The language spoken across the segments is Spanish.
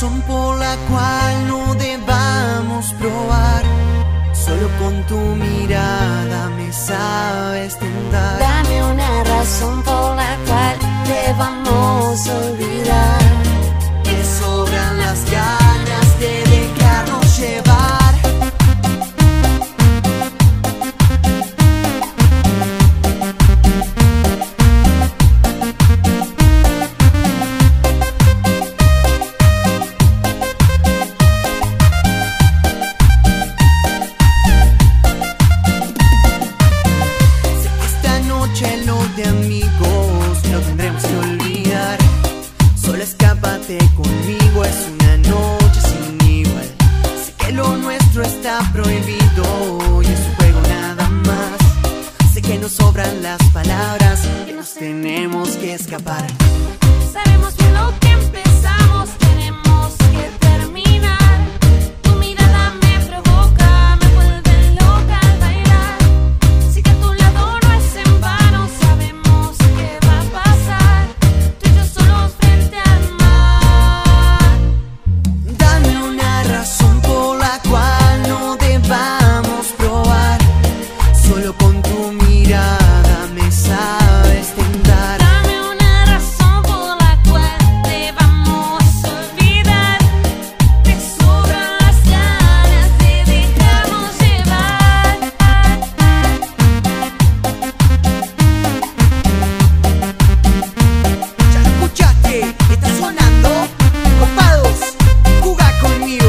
razón por la cual no debamos probar. Solo con tu mirada me sabes tentar. Dame una razón por la cual debamos olvidar. Me sobran las ganas de dejarnos llevar. De amigos no tendremos que olvidar. Solo escápate conmigo, es una noche sin igual. Sé que lo nuestro está prohibido y es un juego nada más. Sé que nos sobran las palabras, que nos tenemos que escapar. Sabemos bien lo que empezamos, tenemos que terminar. Tu mirada me provoca, me vuelve loca al bailar. Si que a tu lado no es en vano, sabemos qué va a pasar. Tú y yo solos frente al mar. Dame una razón por la cual no debamos probar. Solo con tu mirada me sabes tentar. Dame una razón por la cual debamos olvidar. Me sobran las ganas de dejarnos llevar. Ya lo escuchaste, está sonando. Copados, juega conmigo.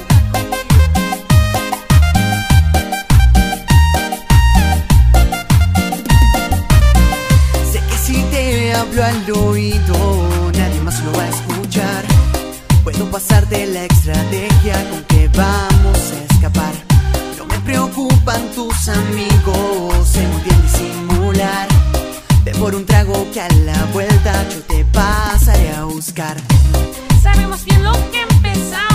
Sé que si te hablo al oído, nadie más lo va a escuchar. Puedo pasarte la estrategia con que vamos a escapar. No me preocupan tus amigos, sé muy bien disimular. Ven por un trago que a la vuelta yo te pasaré a buscar. Sabemos bien lo que empezamos.